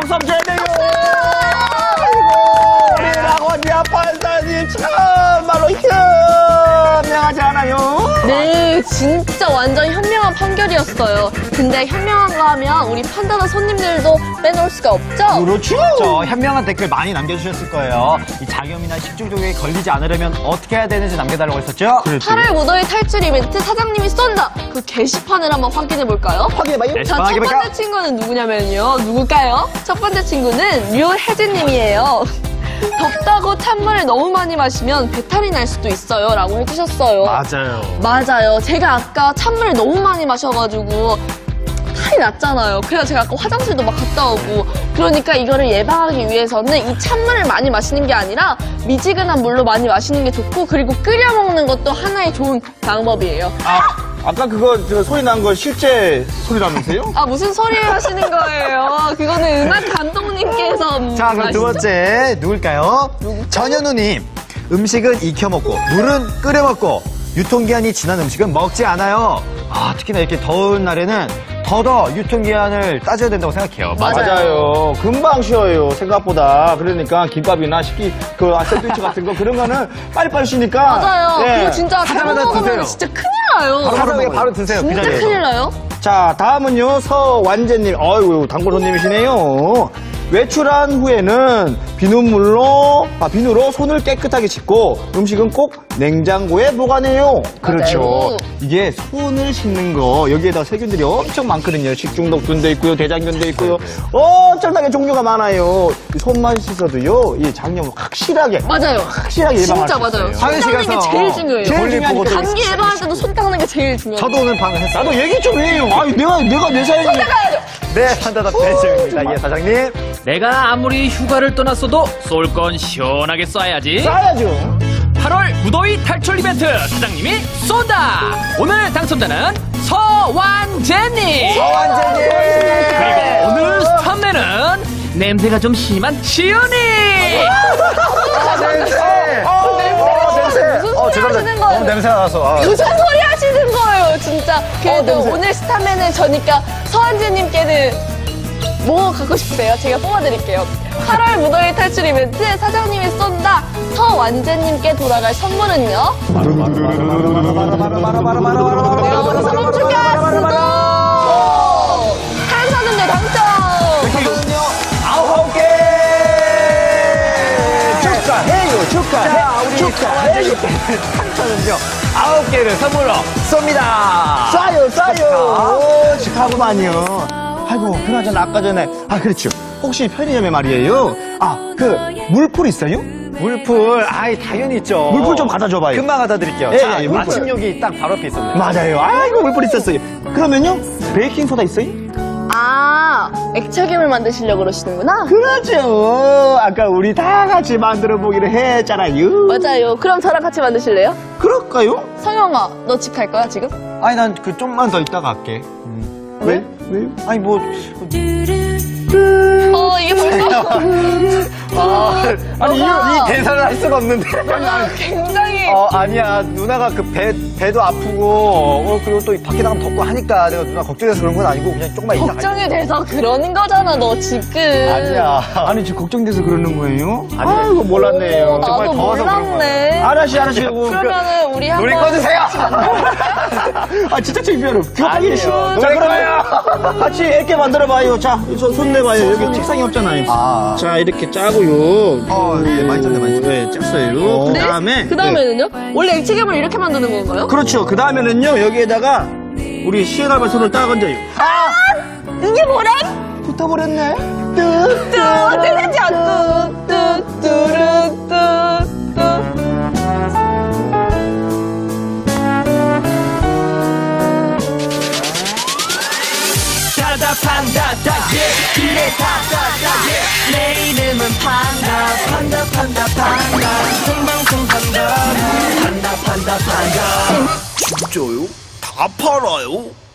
박수 한번 쳐야 돼요. 아이고, 우리 락원이야 판사님 참말로 현명하지 않아요? 네, 진짜 완전 현명한 판결이었어요. 근데 현명한 거 하면 우리 판단한 손님들도 빼놓을 수가 없죠? 그렇죠. 현명한 댓글 많이 남겨주셨을 거예요. 이 장염이나 식중독에 걸리지 않으려면 어떻게 해야 되는지 남겨달라고 했었죠? 8월 무더위 탈출 이벤트 사장님이 쏜다. 그 게시판을 한번 확인해 볼까요? 확인해봐요. 자, 첫 번째 친구는 누구냐면요. 누굴까요? 첫 번째 친구는 류혜진님이에요. 덥다고 찬물을 너무 많이 마시면 배탈이 날 수도 있어요. 라고 해주셨어요. 맞아요. 제가 아까 찬물을 너무 많이 마셔가지고 탈이 났잖아요. 그래서 제가 아까 화장실도 막 갔다 오고. 그러니까 이거를 예방하기 위해서는 이 찬물을 많이 마시는 게 아니라 미지근한 물로 많이 마시는 게 좋고, 그리고 끓여 먹는 것도 하나의 좋은 방법이에요. 아까 그거 소리 난 거 실제 소리라면서요? 아, 무슨 소리 하시는 거예요? 그거는 음악 감독님께서. 자, 그럼 두 번째 누굴까요? 전현우님. 음식은 익혀 먹고 물은 끓여 먹고 유통기한이 지난 음식은 먹지 않아요. 특히나 이렇게 더운 날에는 더더 유통기한을 따져야 된다고 생각해요. 맞아요. 금방 쉬어요, 생각보다. 그러니까 김밥이나 샌드위치 같은 거 그런 거는 빨리빨리 쉬니까. 맞아요. 예. 그거 진짜 잘못 하자마자 먹으면 드세요. 진짜 큰일 나요. 바로 드세요. 그 진짜 자리에서. 큰일 나요. 자, 다음은요, 서완재님. 어이구, 단골 손님이시네요. 외출한 후에는 비누로 손을 깨끗하게 씻고 음식은 꼭 냉장고에 보관해요. 그렇죠. 이게 손을 씻는 거 여기에다 세균들이 엄청 많거든요. 식중독균도 있고요, 대장균도 있고요. 엄청나게 종류가 많아요. 이 손만 씻어도요, 이 장염을 확실하게 맞아요. 예방할 진짜 수 맞아요. 있어요. 손 닦는 게 제일 중요해요. 제일 중요하니까. 감기 예방할 때도 손 닦는 게 제일 중요해요. 저도 오늘 방금 했어요. 나도 얘기 좀 해요. 내가 내 사연이. 손 닦아야죠. 네, 판다다 배지입니다. 예, 사장님. 내가 아무리 휴가를 떠났어도 쏠 건 시원하게 쏴야지. 싸야죠. 8월 무더위 탈출 이벤트 사장님이 쏜다. 오늘 당첨자는 서완재님. 그리고 오늘 스탑맨은 냄새가 좀 심한 지은이. 냄새. 무슨 소리 하시는 거예요? 냄새가 나서. 무슨 소리 하시는 거예요, 진짜. 그래도 오늘 스타맨은 저니까 서한재님께는 뭐 갖고 싶으세요? 제가 뽑아드릴게요. 8월 무더위 탈출 이벤트 사장님이 쏜다. 서완재님께 돌아갈 선물은요? 여기서 멈출게요. 탄산음료 당첨. 이거는요, 9개! 축하해요. 상처는요, 9개를 선물로 쏩니다. 싸요. 축하하고만요. 아이고, 그나저나 아까 전에, 그렇죠. 혹시 편의점에 말이에요. 물풀 있어요? 물풀, 당연히 있죠. 물풀 좀 갖다 줘봐요. 금방 갖다 드릴게요. 예, 자, 물풀. 마침욕이 딱 바로 앞에 있었네요. 맞아요. 아이고, 물풀 있었어요. 그러면요, 베이킹소다 있어요? 액체괴물 만드시려고 그러시는구나? 그렇죠. 아까 우리 다 같이 만들어 보기로 했잖아요. 맞아요. 그럼 저랑 같이 만드실래요? 그럴까요? 성영아, 너 집 갈 거야, 지금? 난 좀만 더 이따가 할게. 왜? 왜요? 이게 뭘까? 이 대사를 할 수가 없는데. 굉장히. 아니야. 누나가 배도 아프고, 그리고 또 밖에 나가면 덥고 하니까 내가 누나 걱정돼서 그런 건 아니고 그냥 조금만 이따가. 걱정이 돼서 그러는 거잖아, 너 지금. 아니야. 아니, 지금 걱정돼서 그러는 거예요? 아니에요. 아이고, 몰랐네요. 정말 나도 더워서 그런 몰랐네. 알았지. 그러면은 우리 한번. 노래 꺼주세요! 진짜 창피해요. 아니에요. 자, 그러면 같이 이렇게 만들어봐요. 자, 손 내봐요. 여기 책상이 없잖아요. 자, 이렇게 짜고요. 네, 많이 짰네. 네, 짰어요. 네? 그 다음에는요? 원래 액체괴물 이렇게 만드는 건가요? 그렇죠. 그 다음에는요, 여기에다가 우리 시원하게 손을 딱 얹어요. 이게 뭐래? 붙어버렸네. 뜨뜨뜨뜨뜨 판다 그래 내 이름은 판다 생방송 판다 진짜요? 다 팔아요?